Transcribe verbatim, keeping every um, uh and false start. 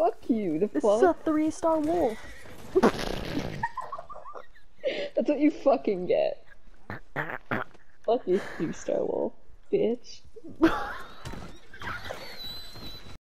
fuck you, the This fuck? is a three-star wolf. That's what you fucking get. Fuck you, three-star wolf, bitch.